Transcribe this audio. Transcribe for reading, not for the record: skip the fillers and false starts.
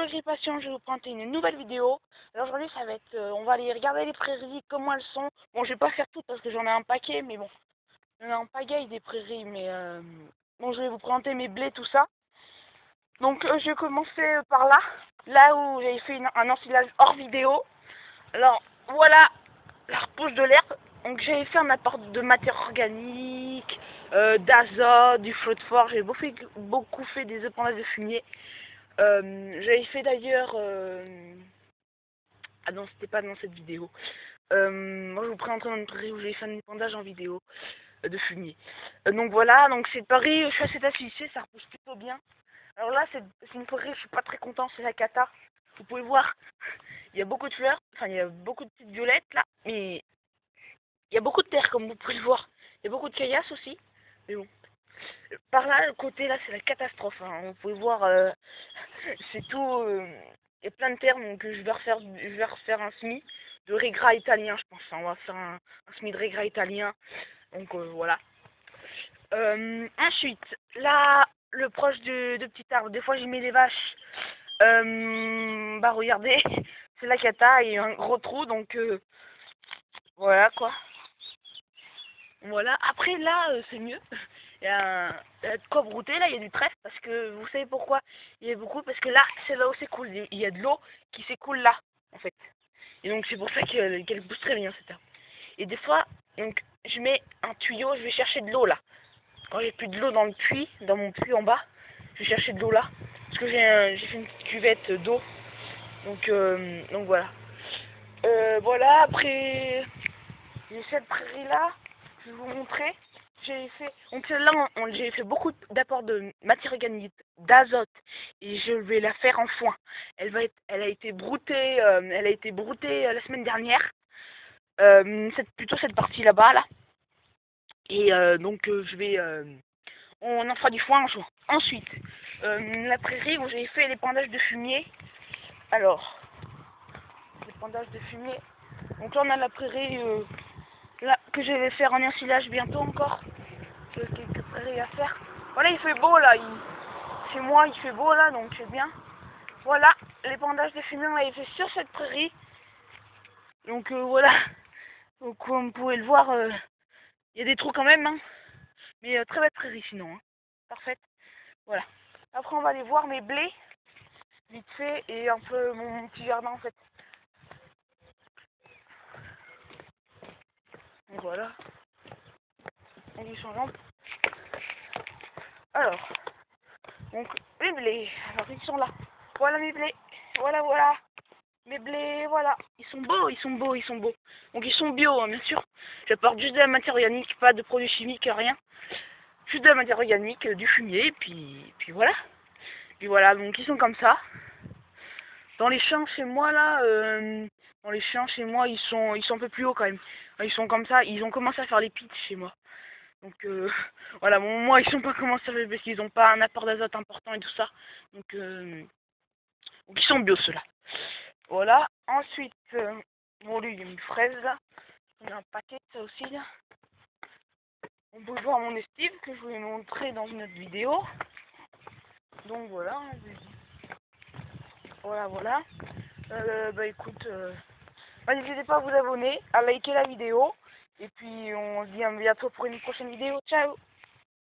Agripation, je vais vous présenter une nouvelle vidéo. Alors aujourd'hui ça va être, on va aller regarder les prairies, comment elles sont. Bon, je vais pas faire tout parce que j'en ai un paquet, mais bon, j'en ai un pagaille des prairies, mais bon, je vais vous présenter mes blés, tout ça. Donc je vais commencer par là où j'avais fait un ensilage hors vidéo. Alors voilà la repousse de l'herbe. Donc j'avais fait un apport de matière organique, d'azote, du phosphore. J'ai beaucoup fait des épandages de fumier. J'avais fait d'ailleurs... Ah non, c'était pas dans cette vidéo. Moi, je vous présenterai une prairie où j'ai fait un épandage en vidéo de fumier. Donc voilà, donc cette prairie, je suis assez satisfait, ça repousse plutôt bien. Alors là, c'est une prairie, je suis pas très content, c'est la cata. Vous pouvez voir, il y a beaucoup de fleurs, enfin il y a beaucoup de petites violettes là, mais il y a beaucoup de terre comme vous pouvez le voir. Il y a beaucoup de caillasses aussi, mais bon. Par là, le côté là, c'est la catastrophe. Hein. Vous pouvez voir, c'est tout. Il y a plein de terres, donc je vais refaire un semis de régras italien, je pense. Hein. On va faire un semis de régras italien. Donc voilà. Ensuite, là, le proche de petit arbre, des fois j'y mets des vaches. Bah regardez, c'est la cata, il y a un gros trou, donc voilà quoi. Voilà, après là, c'est mieux. Il y a de quoi brouter, là, il y a du trèfle, parce que vous savez pourquoi il y a beaucoup, parce que là, c'est là où s'écoule. Il y a de l'eau qui s'écoule là, en fait. Et donc, c'est pour ça qu'elle pousse très bien, cette herbe. Et des fois, donc, je mets un tuyau, je vais chercher de l'eau, là. Quand j'ai plus de l'eau dans le puits, dans mon puits en bas, je vais chercher de l'eau là. Parce que j'ai fait une petite cuvette d'eau. Donc voilà. Voilà, après, j'ai cette prairie-là, je vais vous montrer. J'ai fait beaucoup d'apports de matière organique, d'azote, et je vais la faire en foin. Elle a été broutée, la semaine dernière. Plutôt cette partie là-bas, là. Et donc on en fera du foin en juin. Ensuite, la prairie où j'ai fait l'épandage de fumier. Alors, l'épandage de fumier. Donc là on a la prairie là que je vais faire en ensilage bientôt encore. Quelques prairies à faire. Voilà, il fait beau là. Chez moi, il fait beau là, donc c'est bien. Voilà, l'épandage de fumier, on l'avait fait sur cette prairie. Donc voilà. Donc comme vous pouvez le voir, il y a des trous quand même, hein. Mais très belle prairie sinon. Hein. Parfaite. Voilà. Après, on va aller voir mes blés, vite fait, et un peu mon petit jardin en fait. Donc voilà. Donc ils sont là. Alors, donc mes blés. Alors ils sont là. Voilà mes blés. Voilà. Mes blés, voilà. Ils sont beaux. Donc ils sont bio, hein, bien sûr. J'apporte juste de la matière organique, pas de produits chimiques, rien. Juste de la matière organique, du fumier, puis voilà. Puis voilà, donc ils sont comme ça. Dans les champs chez moi là, ils sont un peu plus hauts quand même. Ils sont comme ça, ils ont commencé à faire les pitchs chez moi. Donc voilà, bon, moi ils sont pas commencé à faire parce qu'ils n'ont pas un apport d'azote important et tout ça. Donc ils sont bio ceux-là. Voilà. Ensuite, bon lui il y a une fraise là. On a un paquet de ça aussi là. On peut voir mon estive que je vous ai montré dans une autre vidéo. Donc voilà. Voilà. Bah écoute, n'hésitez pas à vous abonner, à liker la vidéo. Et puis on se dit à bientôt pour une prochaine vidéo. Ciao!